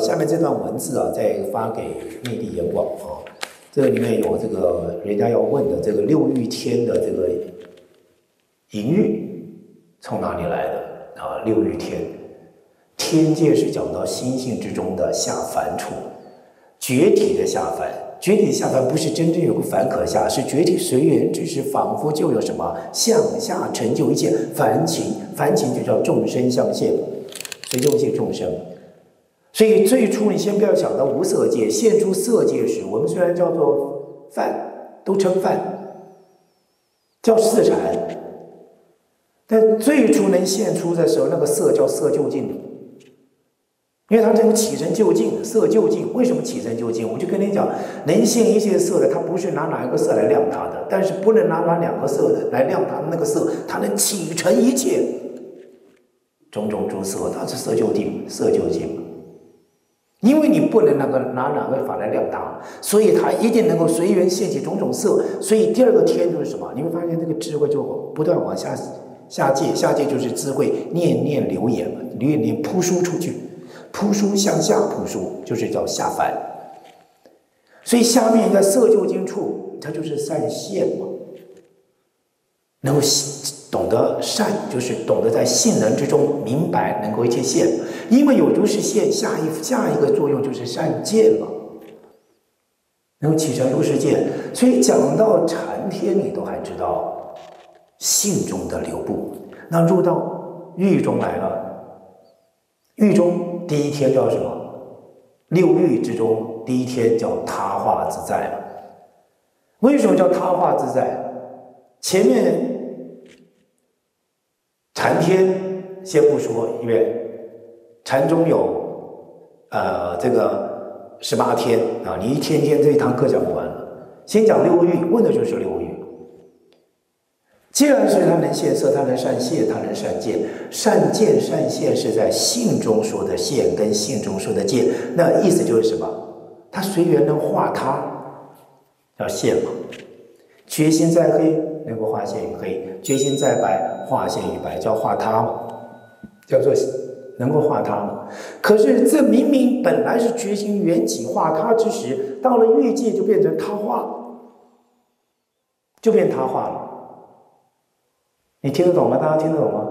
下面这段文字啊，再发给内地研广啊，这个里面有这个人家要问的这个六欲天的这个淫欲从哪里来的啊？六欲天，天界是讲到心性之中的下凡处，觉体的下凡。觉体下凡不是真正有个凡可下，是觉体随缘之时，仿佛就有什么向下成就一切凡情，凡情就叫众生相现，随就现众生。所以最初你先不要想到无色界，现出色界时，我们虽然叫做梵，都称梵，叫四禅，但最初能现出的时候，那个色叫色究竟。因为它这种起身就近，色就近。为什么起身就近？我就跟你讲，能现一切色的，它不是拿哪一个色来量它的，但是不能拿两个色的来量它的那个色，它能起成一切种种诸色，它是色就定，色就近。因为你不能拿哪个法来量它，所以它一定能够随缘现起种种色。所以第二个天就是什么？你会发现这个智慧就不断往下界，下界就是智慧念念流言嘛，念念扑输出去。扑输向下扑输，就是叫下凡。所以下面在色究竟处，它就是善现嘛。能够懂得善，就是懂得在性能之中明白，能够一切现。因为有如是现，下一个作用就是善见嘛，能够起成如是见。所以讲到禅天，你都还知道性中的流布。那入到欲中来了，欲中。第一天叫什么？六欲之中，第一天叫他化自在。为什么叫他化自在？前面禅天先不说，因为禅中有这个18天啊，你一天天这一堂课讲不完了。先讲六欲，问的就是六欲。既然是它能现色，它能善现，它能善见。善见善现是在性中说的现，跟性中说的见，那意思就是什么？它随缘能化他，叫现嘛。决心在黑，能够化现于黑；决心在白，化现于白，叫化他嘛，叫做能够化他嘛。可是这明明本来是决心缘起化他之时，到了欲界就变成他化，就变他化了。你听得懂吗？大家听得懂吗？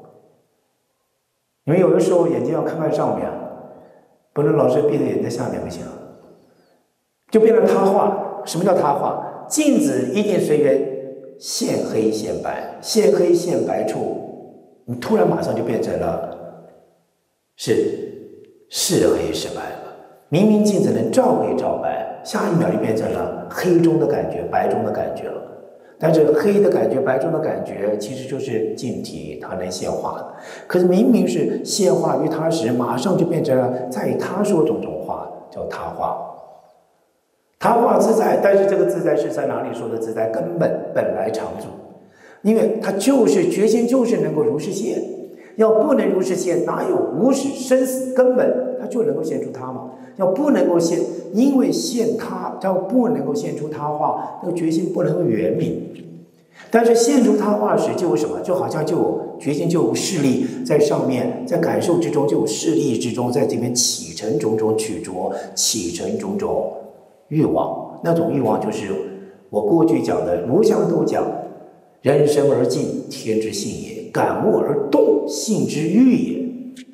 你们有的时候眼睛要看看上面，不能老是闭着眼在下面，不行，就变成他化。什么叫他化？镜子一定随缘现黑现白，现黑现白处，你突然马上就变成了是黑是白了。明明镜子能照黑照白，下一秒就变成了黑中的感觉，白中的感觉了。但是黑的感觉，白中的感觉，其实就是镜体，它能现化的。可是明明是现化于他时，马上就变成了在他说种种化，叫他化。他化自在，但是这个自在是在哪里说的自在？根本本来常住，因为它就是决心，就是能够如是现。要不能如是现，哪有无始生死根本？它就能够现出他嘛。要不能够现，因为现他，要不能够现出他化，那个决心不能够圆明。但是现出他化时，就有什么？就好像就有决心，就有势力在上面，在感受之中就有势力之中，在这边起成种种曲着，起成种种欲望。那种欲望就是我过去讲的，儒家都讲，人生而静，天之性也；感悟而动，性之欲也。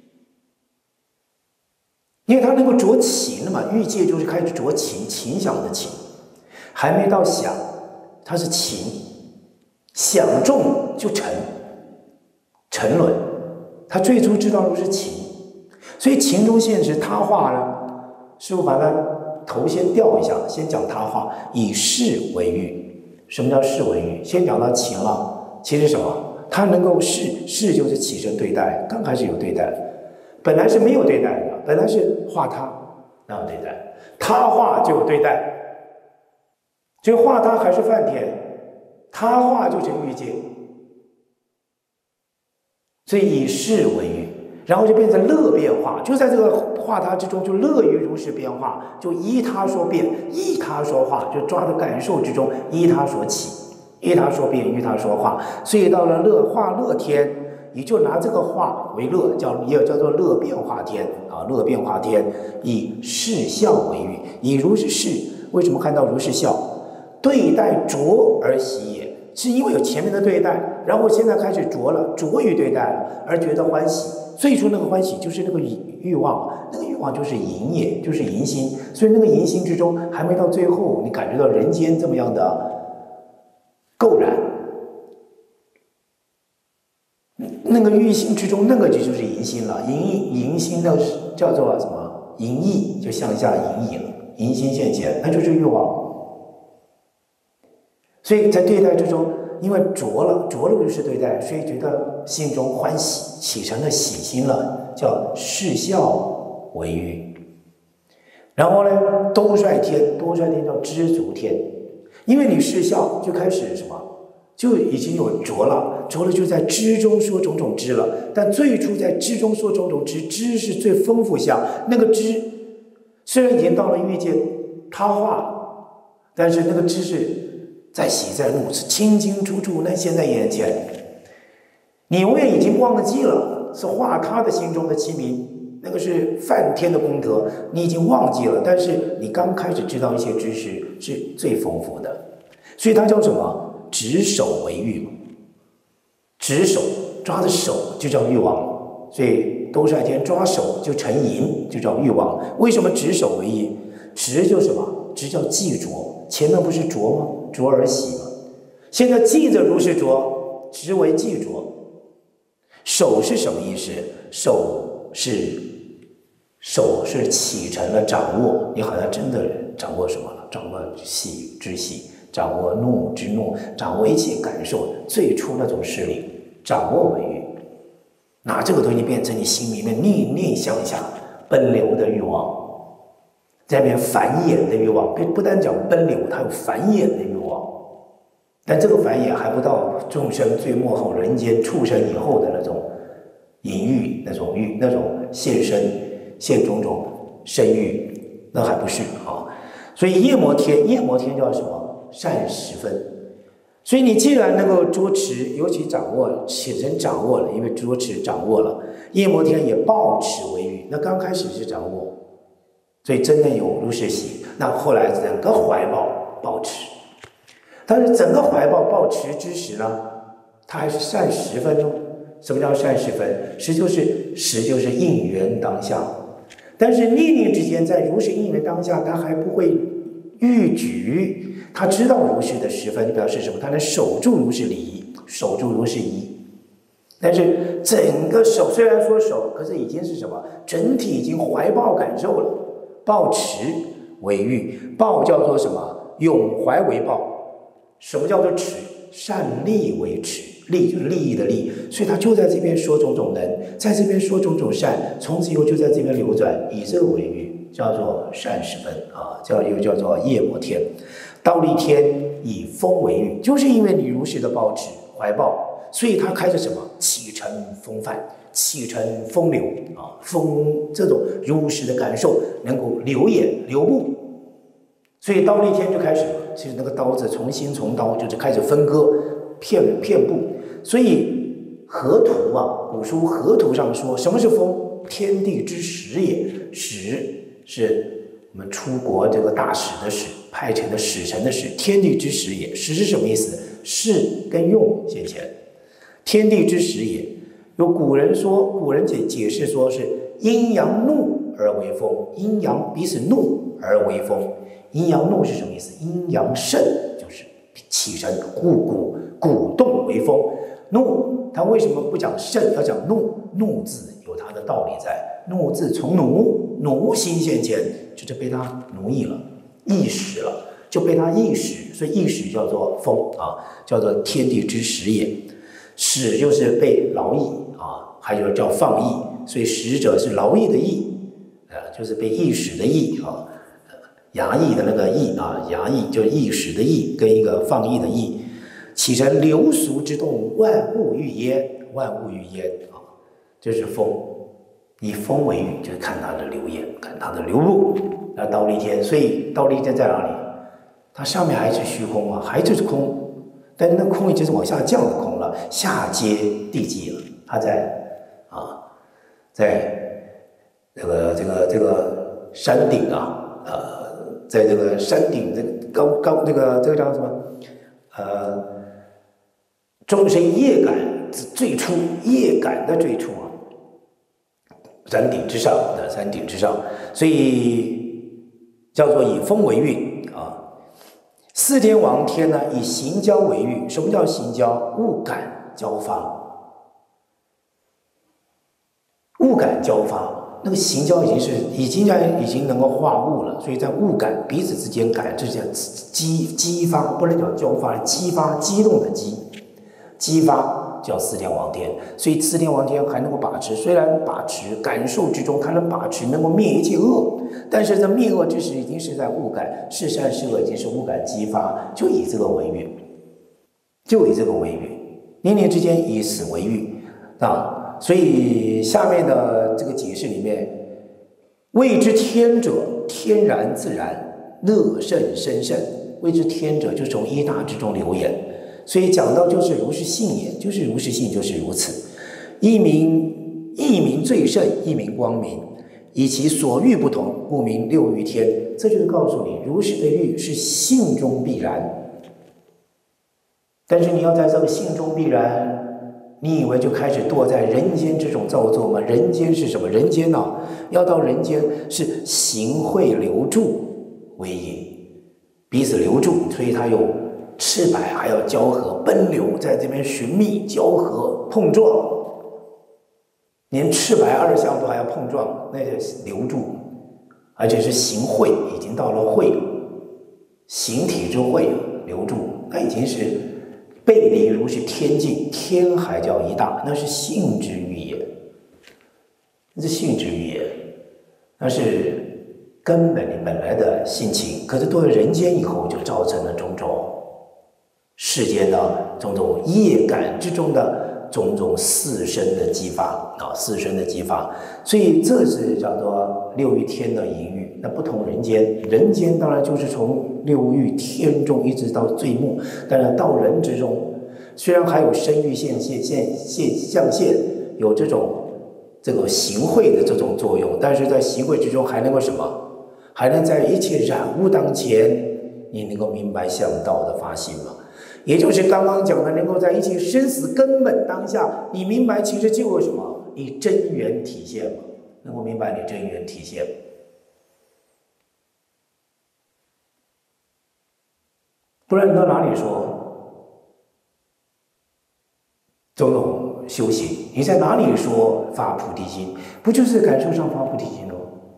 因为它能够着情嘛，欲界就是开始着情，情想的情，还没到想，它是情，想中就沉沦。他最初知道的是情，所以情中现实他化了。师父把它头先调一下，先讲他化，以事为欲。什么叫事为欲？先讲到情了，情是什么？它能够事就是起身对待，刚开始有对待，本来是没有对待的。本来是化他，哪有对待？他化就有对待，所以化他还是梵天，他化就成欲界，所以以事为欲，然后就变成乐变化，就在这个化他之中，就乐于如是变化，就依他说变，依他说化，就抓的感受之中，依他说起，依他说变，依他说化，所以到了乐化乐天。 你就拿这个化为乐，也叫做乐变化天啊，乐变化天，以视效为喻，以如是视。为什么看到如是效？对待着而喜也，是因为有前面的对待，然后现在开始着了，着于对待了，而觉得欢喜。最初那个欢喜就是那个欲望，那个欲望就是淫也，就是淫心。所以那个淫心之中，还没到最后，你感觉到人间这么样的垢然，那个欲心之中，那个就是淫心了。淫心呢叫做什么？淫意，就向下淫意了。淫心现前，那就是欲望。所以在对待之中，因为着了如是对待，所以觉得心中欢喜，起成了喜心了，叫视效为喻。然后呢，兜率天叫知足天，因为你视效就开始什么，就已经有着了就在知中说种种知了。但最初在知中说种种知，知是最丰富相，那个知虽然已经到了欲界他化，但是那个知是在喜在怒，是清清楚楚那现在眼前，你永远已经忘记了，是化他的心中的清明，那个是梵天的功德，你已经忘记了，但是你刚开始知道一些知识是最丰富的，所以它叫什么？执手为欲，执手抓的手就叫欲望，所以兜率天抓手就成淫，就叫欲望。为什么执手为欲？执就是什么？执叫记着，前面不是着吗？着而喜嘛。现在记着如是着，执为记着。手是什么意思？手是启程了掌握，你好像真的掌握什么了？掌握喜之喜，掌握怒之怒，掌握一切感受，最初那种势力，掌握为欲。拿这个东西变成你心里面念念向下奔流的欲望，在那边繁衍的欲望，不单讲奔流，它有繁衍的欲望。但这个繁衍还不到众生最末后人间畜生以后的那种淫欲，那种现身现种种生育，那还不是啊。所以夜摩天叫什么？善十分。所以你既然能够捉持，尤其掌握，起身掌握了，因为捉持掌握了，夜摩天也抱持为欲。那刚开始是掌握，所以真的有如是喜。那后来整个怀抱抱持，但是整个怀抱抱持之时呢，它还是善十分哦。什么叫善十分？十就是应缘当下。但是念念之间，在如是应缘当下，他还不会逾矩，他知道如是的十分表示什么？他能守住如是礼仪，守住如是仪。但是整个手虽然说守，可是已经是什么？整体已经怀抱感受了。抱持为欲，抱叫做什么？永怀为抱。什么叫做持？善利为持，利就是利益的利，所以他就在这边说种种能，在这边说种种善，从此以后就在这边流转，以这个为欲，叫做善十分啊，又叫做夜摩天。倒立天以风为欲，就是因为你如是的抱持怀抱，所以他开始什么？启程风范，启程风流啊，风这种如实的感受能够流眼流布，所以倒立天就开始了。其实那个刀子从刀就是开始分割片布，所以河图啊，古书河图上说什么是风？天地之始也，始是我们出国这个大使的使，派遣的使臣的使，天地之始也。始是什么意思？是跟用先前，天地之始也。有古人解释说是阴阳怒而为风，阴阳彼此怒而为风。阴阳怒是什么意思？阴阳盛就是起身鼓动为风。怒它为什么不讲盛，要讲怒？怒字有它的道理在。怒字从奴心现前，就是被他奴役了，意识了，就被他意识，所以意识叫做风啊，叫做天地之始也。始就是被劳役啊，还有叫放逸，所以始者是劳役的役，就是被意识的役啊。衙役的那个役啊，衙役就是意识的役，跟一个放逸的逸，起成流俗之动，万物欲焉啊，这是风。以风为喻，就是看它的流焰，看它的流布。那倒立天，所以倒立天在哪里？它上面还是虚空啊，还就是空，但是那空已经是往下降的空了，下接地际了， 他在这个山顶啊，在这个山顶这个高这个叫什么？众生业感最初，业感的最初啊，山顶之上，所以叫做以风为运啊。四天王天呢，以行交为运。什么叫行交？物感交发。物感交发，那个行交已经能够化物了，所以在物感彼此之间感，这叫激发，不能叫交发，激发激动的激发叫四天王天。所以四天王天还能够把持，虽然把持感受之中，它能把持，能够灭一切恶，但是在灭恶之时，已经是在物感，是善是恶已经是物感激发，就以这个为喻，念念之间以此为喻啊。所以下面的这个解释里面，谓之天者，天然自然，乐甚深甚。谓之天者，就是从一大之中流言。所以讲到就是如是性也，就是如是性，就是如此。一名最胜，一名光明，以其所欲不同，故名六欲天。这就是告诉你，如是的欲是性中必然。但是你要在这个性中必然，你以为就开始堕在人间这种造作吗？人间是什么？人间啊，要到人间是行会留住为引，彼此留住，所以它有赤白，还要交合奔流，在这边寻觅交合碰撞，连赤白二相都还要碰撞，那就是留住，而且是行会，已经到了会，形体之会留住，那已经是背离如是天境，天还叫一大，那是性之欲也，那是性之欲也，那是根本你本来的性情。可是到了人间以后，就造成了种种世间的种种业感之中的种种四身的激发啊，四身的激发。所以这是叫做六欲天的隐喻。那不同人间，人间当然就是从六欲天中一直到最末，当然到人之中，虽然还有身欲象限，有这个行会的这种作用，但是在行会之中还能够什么？还能在一切染污当前，你能够明白向道的发心吗？也就是刚刚讲的，能够在一切生死根本当下，你明白其实就有什么？你真源体现吗？能够明白你真源体现。不然你到哪里说种种修行？你在哪里说发菩提心？不就是感受上发菩提心吗？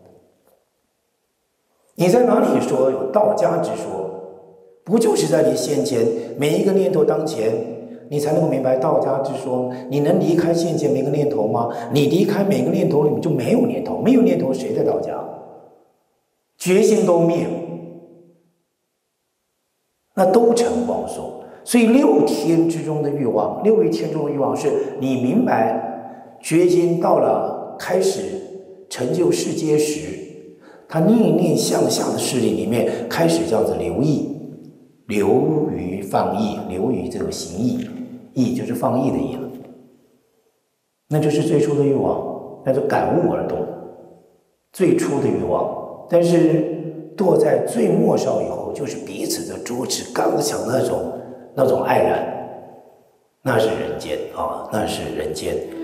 你在哪里说有道家之说？不就是在你先前每一个念头当前，你才能够明白道家之说？你能离开现前每个念头吗？你离开每个念头里面就没有念头，没有念头谁在道家？决心都灭了，那都成妄说。所以六天之中的欲望，六欲天中的欲望，是你明白决心到了开始成就世间时，他念念向下的势力里面开始叫做留意，流于放逸，流于这个行义，义就是放逸的义了，那就是最初的欲望，那就感悟而动，最初的欲望。但是堕在最末梢以后，就是彼此的捉持刚强的那种爱然，那是人间啊，那是人间。